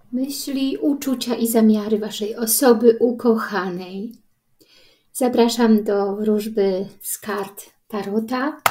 Myśli, uczucia i zamiary Waszej osoby ukochanej. Zapraszam do wróżby z kart Tarota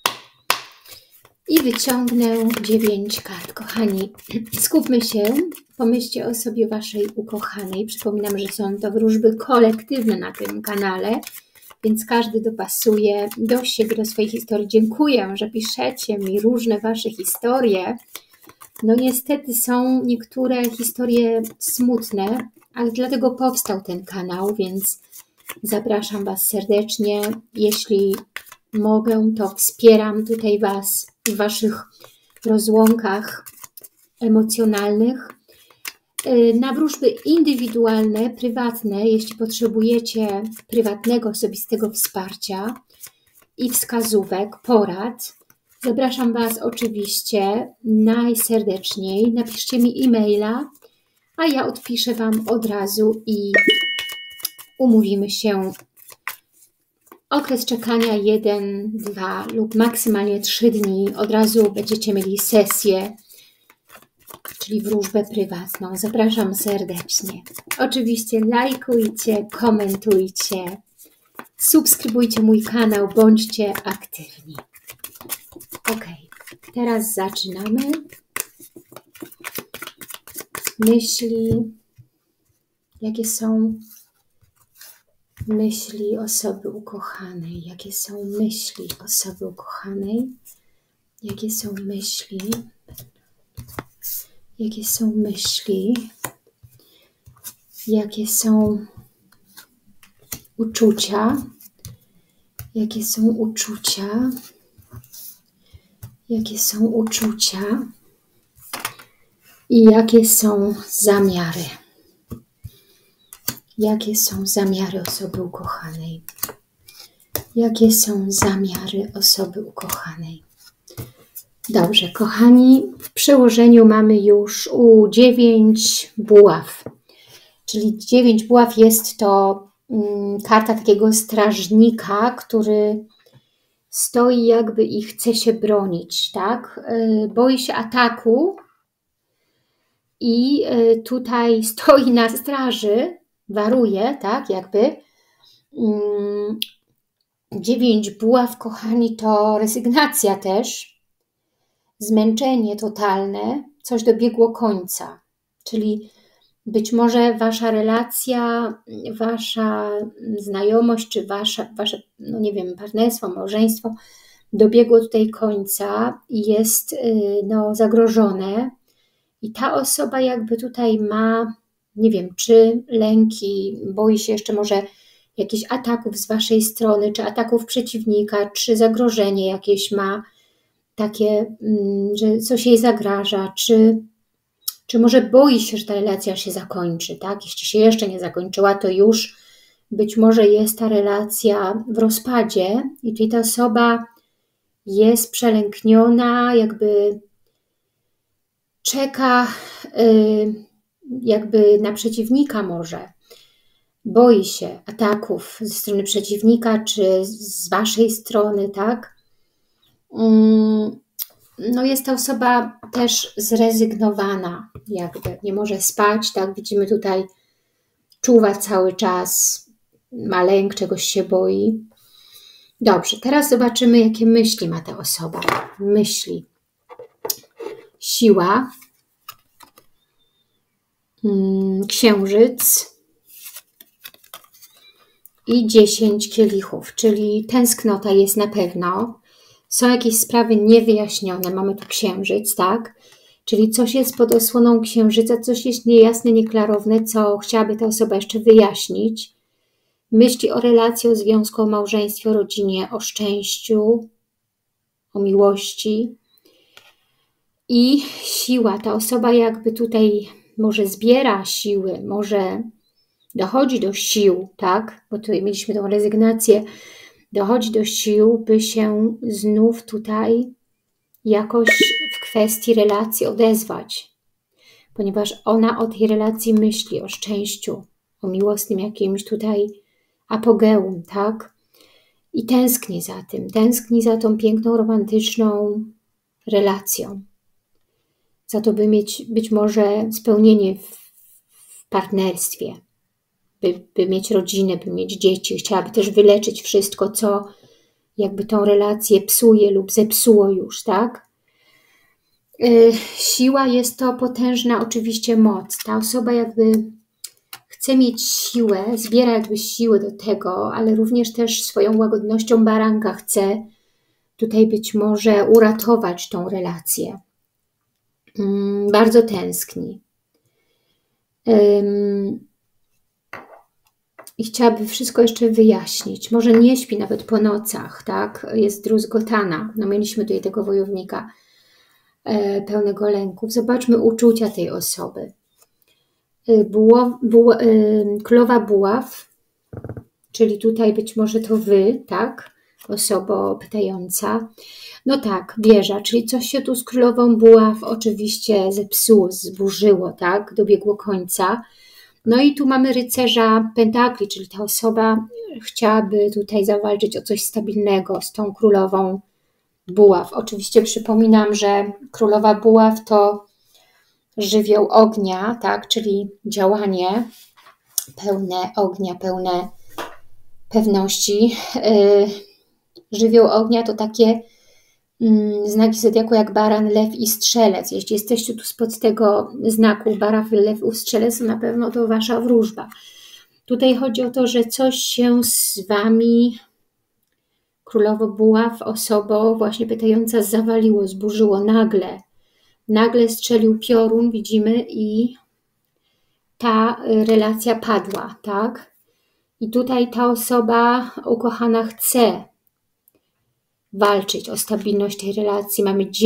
i wyciągnę 9 kart. Kochani, skupmy się, pomyślcie o sobie Waszej ukochanej. Przypominam, że są to wróżby kolektywne na tym kanale, więc każdy dopasuje do siebie, do swojej historii. Dziękuję, że piszecie mi różne Wasze historie. No niestety są niektóre historie smutne, ale dlatego powstał ten kanał, więc zapraszam Was serdecznie. Jeśli mogę, to wspieram tutaj Was w Waszych rozłąkach emocjonalnych. Na wróżby indywidualne, prywatne, jeśli potrzebujecie prywatnego, osobistego wsparcia i wskazówek, porad, zapraszam Was oczywiście najserdeczniej. Napiszcie mi e-maila, a ja odpiszę Wam od razu i umówimy się. Okres czekania 1, 2 lub maksymalnie 3 dni. Od razu będziecie mieli sesję, czyli wróżbę prywatną. Zapraszam serdecznie. Oczywiście lajkujcie, komentujcie, subskrybujcie mój kanał, bądźcie aktywni. Ok, teraz zaczynamy. Myśli, jakie są myśli osoby ukochanej? Jakie są myśli osoby ukochanej? Jakie są myśli? Jakie są myśli? Jakie są uczucia? Jakie są uczucia? Jakie są uczucia? I jakie są zamiary? Jakie są zamiary osoby ukochanej? Jakie są zamiary osoby ukochanej? Dobrze, kochani, w przełożeniu mamy już 9 buław. Czyli 9 buław jest to karta takiego strażnika, który stoi jakby i chce się bronić, tak? Boi się ataku i tutaj stoi na straży, waruje, tak, jakby. 9 buław, kochani, to rezygnacja też, zmęczenie totalne, coś dobiegło końca, czyli być może Wasza relacja, Wasza znajomość, czy Wasze, no nie wiem, partnerstwo, małżeństwo dobiegło tutaj końca i jest no, zagrożone i ta osoba jakby tutaj ma, nie wiem, czy lęki, boi się jeszcze może jakichś ataków z Waszej strony, czy ataków przeciwnika, czy zagrożenie jakieś ma takie, że coś jej zagraża, czy może boi się, że ta relacja się zakończy, tak? Jeśli się jeszcze nie zakończyła, to już być może jest ta relacja w rozpadzie i tutaj ta osoba jest przelękniona, jakby czeka jakby na przeciwnika może. Boi się ataków ze strony przeciwnika, czy z Waszej strony, tak? No jest ta osoba też zrezygnowana, jakby nie może spać, tak? Widzimy tutaj, czuwa cały czas, ma lęk, czegoś się boi. Dobrze, teraz zobaczymy, jakie myśli ma ta osoba. Myśli. Siła. Księżyc. I 10 kielichów, czyli tęsknota jest na pewno. Są jakieś sprawy niewyjaśnione, mamy tu księżyc, tak? Czyli coś jest pod osłoną księżyca, coś jest niejasne, nieklarowne, co chciałaby ta osoba jeszcze wyjaśnić. Myśli o relacji, o związku, o małżeństwie, o rodzinie, o szczęściu, o miłości. I siła, ta osoba jakby tutaj może zbiera siły, może dochodzi do sił, tak? Bo tutaj mieliśmy tą rezygnację, dochodzi do sił, by się znów tutaj jakoś w kwestii relacji odezwać, ponieważ ona o tej relacji myśli, o szczęściu, o miłosnym jakimś tutaj apogeum, tak? I tęskni za tym, tęskni za tą piękną, romantyczną relacją. za to, by mieć być może spełnienie w partnerstwie, by mieć rodzinę, by mieć dzieci. Chciałaby też wyleczyć wszystko, co jakby tą relację psuje lub zepsuło już, tak? Siła jest to potężna oczywiście moc. Ta osoba jakby chce mieć siłę, zbiera jakby siłę do tego, ale również też swoją łagodnością baranka chce tutaj być może uratować tą relację. Bardzo tęskni. I chciałaby wszystko jeszcze wyjaśnić. Może nie śpi nawet po nocach, tak? Jest druzgotana. No mieliśmy tutaj tego wojownika pełnego lęków. Zobaczmy uczucia tej osoby. Królowa buław, czyli tutaj być może to wy, tak? Osoba pytająca. No tak, wieża, czyli coś się tu z królową buław oczywiście zepsuło, zburzyło, tak? Dobiegło końca. No i tu mamy rycerza pentakli, czyli ta osoba chciałaby tutaj zawalczyć o coś stabilnego z tą królową buław. Oczywiście przypominam, że królowa buław to żywioł ognia, tak, czyli działanie pełne ognia, pełne pewności. Żywioł ognia to takie znaki zodiaku jak baran, lew i strzelec. Jeśli jesteście tu spod tego znaku baran, lew i strzelec, to na pewno to wasza wróżba. Tutaj chodzi o to, że coś się z wami, królowo buław, osobą właśnie pytająca, zawaliło, zburzyło nagle. Nagle strzelił piorun, widzimy, i ta relacja padła, tak? I tutaj ta osoba ukochana chce walczyć o stabilność tej relacji.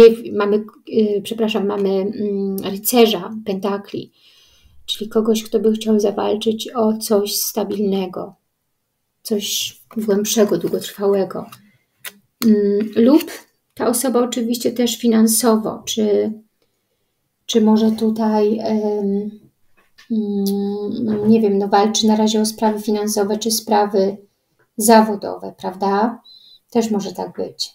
Mamy rycerza pentakli, czyli kogoś, kto by chciał zawalczyć o coś stabilnego, coś głębszego, długotrwałego. Lub ta osoba oczywiście też finansowo, czy może tutaj nie wiem, no walczy na razie o sprawy finansowe, czy sprawy zawodowe, prawda? Też może tak być.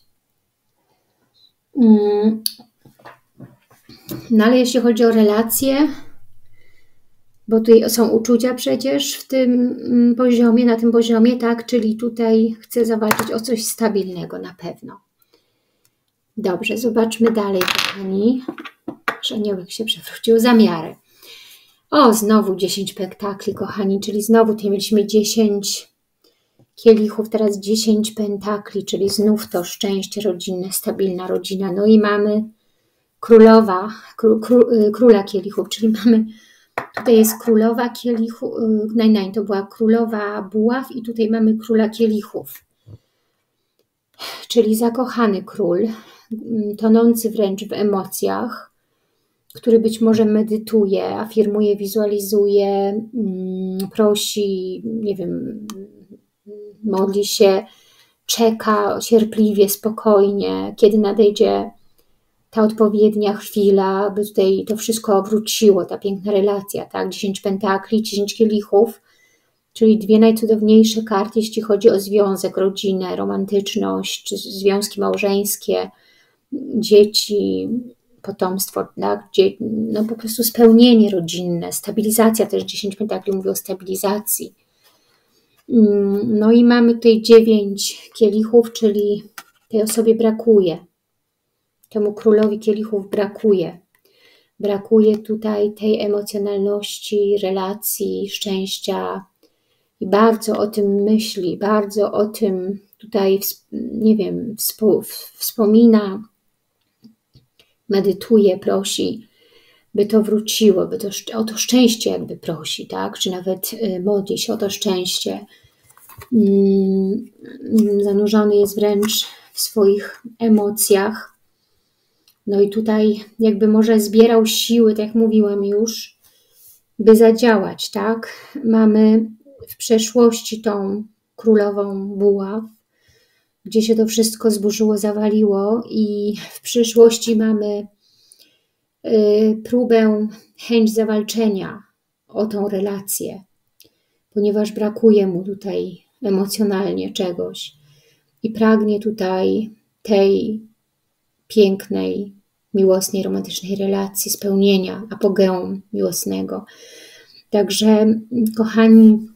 No ale jeśli chodzi o relacje, bo tutaj są uczucia przecież w tym poziomie, na tym poziomie, tak? Czyli tutaj chcę zawalczyć o coś stabilnego na pewno. Dobrze, zobaczmy dalej, kochani. Aniołek się przewrócił. Zamiary. O, znowu 10 pentakli, kochani, czyli znowu tutaj mieliśmy 10 kielichów, teraz 10 pentakli, czyli znów to szczęście rodzinne, stabilna rodzina. No i mamy króla kielichów, czyli mamy, tutaj jest królowa kielichów, to była królowa buław i tutaj mamy króla kielichów, czyli zakochany król, tonący wręcz w emocjach, który być może medytuje, afirmuje, wizualizuje, prosi, nie wiem, modli się, czeka cierpliwie, spokojnie, kiedy nadejdzie ta odpowiednia chwila, by tutaj to wszystko wróciło, ta piękna relacja, tak? 10 pentakli, 10 kielichów, czyli dwie najcudowniejsze karty, jeśli chodzi o związek, rodzinę, romantyczność, związki małżeńskie, dzieci, potomstwo, tak? No po prostu spełnienie rodzinne, stabilizacja też, 10 pentakli mówi o stabilizacji. No i mamy tutaj 9 kielichów, czyli tej osobie brakuje. Temu królowi kielichów brakuje. Brakuje tutaj tej emocjonalności, relacji, szczęścia i bardzo o tym myśli, bardzo o tym tutaj, nie wiem, wspomina, medytuje, prosi, by to wróciło, by o to szczęście jakby prosi, tak? Czy nawet modli się o to szczęście. Zanurzony jest wręcz w swoich emocjach. No i tutaj jakby może zbierał siły, tak jak mówiłam już, by zadziałać, tak? Mamy w przeszłości tą królową buław, gdzie się to wszystko zburzyło, zawaliło, i w przyszłości mamy próbę, chęć zawalczenia o tą relację, ponieważ brakuje mu tutaj emocjonalnie czegoś i pragnie tutaj tej pięknej miłosnej, romantycznej relacji, spełnienia, apogeum miłosnego. Także, kochani,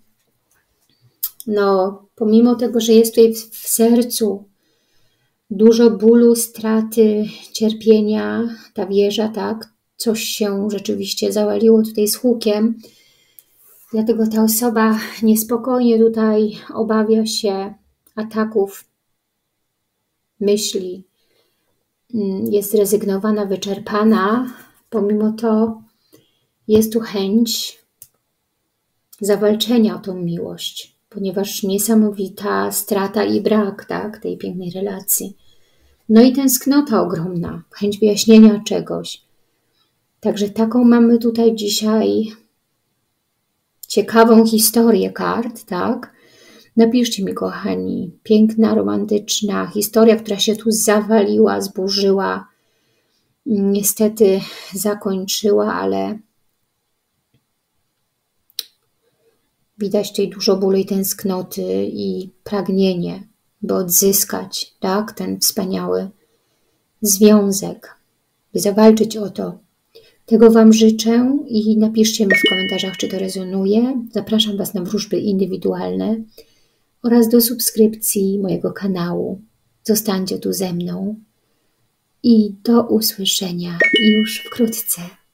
no, pomimo tego, że jest tutaj w sercu dużo bólu, straty, cierpienia, ta wieża, tak, coś się rzeczywiście zawaliło tutaj z hukiem, dlatego ta osoba niespokojnie tutaj obawia się ataków myśli, jest zrezygnowana, wyczerpana. Pomimo to jest tu chęć zawalczenia o tą miłość, ponieważ niesamowita strata i brak, tak, tej pięknej relacji. No i tęsknota ogromna, chęć wyjaśnienia czegoś. Także taką mamy tutaj dzisiaj ciekawą historię kart, tak? Napiszcie mi, kochani, piękna, romantyczna historia, która się tu zawaliła, zburzyła, niestety zakończyła, ale widać tutaj dużo bólu i tęsknoty i pragnienie, by odzyskać, tak, ten wspaniały związek, by zawalczyć o to. Tego Wam życzę i napiszcie mi w komentarzach, czy to rezonuje. Zapraszam Was na wróżby indywidualne oraz do subskrypcji mojego kanału. Zostańcie tu ze mną i do usłyszenia już wkrótce.